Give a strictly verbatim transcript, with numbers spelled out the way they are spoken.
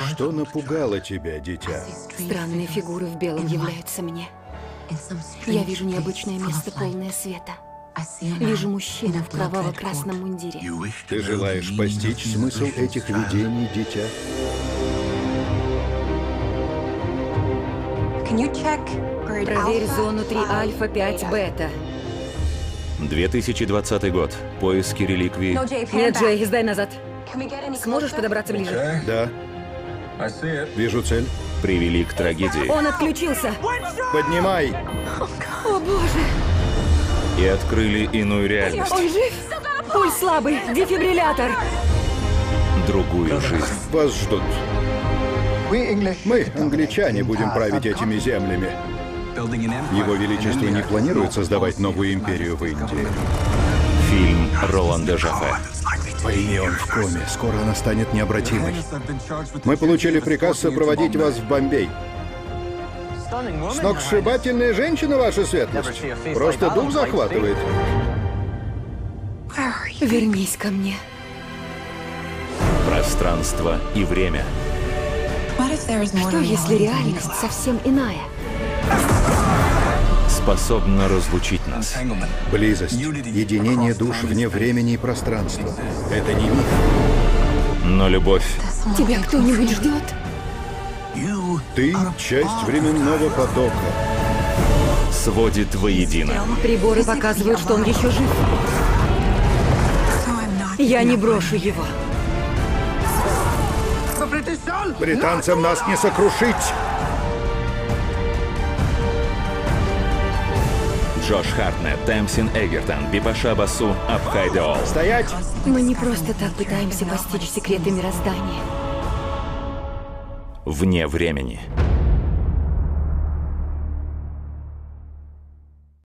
Что напугало тебя, дитя? Странные фигуры в белом являются мне. Я вижу необычное место, полное света. Вижу мужчину в кроваво-красном мундире. Ты желаешь постичь смысл этих видений, дитя? Проверь зону три альфа пять бета. две тысячи двадцатый год. Поиски реликвий. Нет, Джей, сдай назад. Сможешь подобраться ближе? Да. Вижу цель. Привели к трагедии. Он отключился. Поднимай! О, боже! И открыли иную реальность. Он жив? Пульс слабый. Дефибриллятор. Другую жизнь. Вас ждут. Мы, англичане, будем править этими землями. Его Величество не планирует создавать новую империю в Индии. Фильм Роланда Жаффе. Пойми, он в коме. Скоро она станет необратимой. Мы получили приказ сопроводить вас в Бомбей. Сногсшибательная женщина, ваша светлость. Просто дух захватывает. Вернись ко мне. Пространство и время. Что, если реальность совсем иная? Способно разлучить нас. Близость, единение душ вне времени и пространства. Это не миф. Но любовь Тебя кто-нибудь ждет? Ты — часть временного потока. сводит воедино. Приборы показывают, что он еще жив. Я не брошу его. Британцам нас не сокрушить! Джош Хартнетт, Тамсин Эгертон, Бипаша Басу, Абхай Деол. Стоять! Мы не просто так пытаемся постичь секреты мироздания. Вне времени.